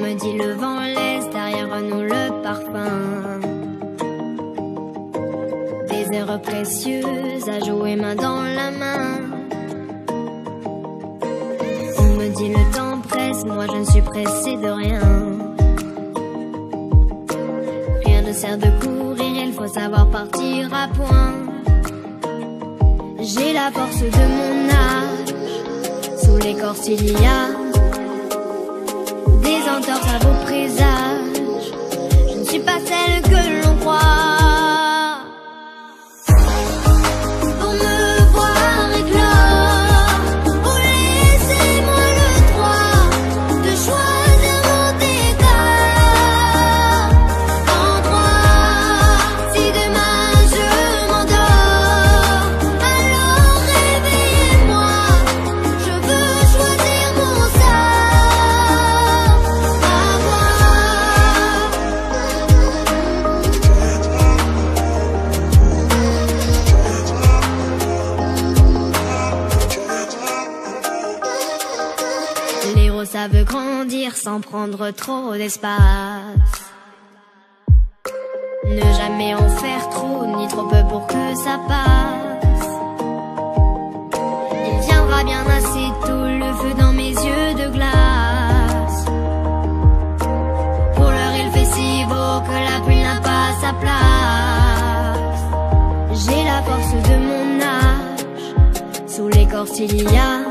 me dit le vent laisse derrière nous le parfum des heures précieuses à jouer main dans la main. On me dit le temps presse, moi je ne suis pressée de rien. Rien ne sert de courir, il faut savoir partir à point. J'ai la force de mon âge, sous l'écorce il y a des entorses à vos présages. Je ne suis pas celle que l'on croit. Pour me voir éclore, oh laissez-moi le droit de choisir mon départ. En droit, si demain je m'endors, alors réveillez-moi, je veux choisir mon sort. Les héros savent grandir sans prendre trop d'espace. Ne jamais en faire trop, ni trop peu pour que ça passe. Il viendra bien assez tôt le feu dans mes yeux de glace. Pour l'heure il fait si beau que la pluie n'a pas sa place. J'ai la force de mon âge, sous l'écorce il y a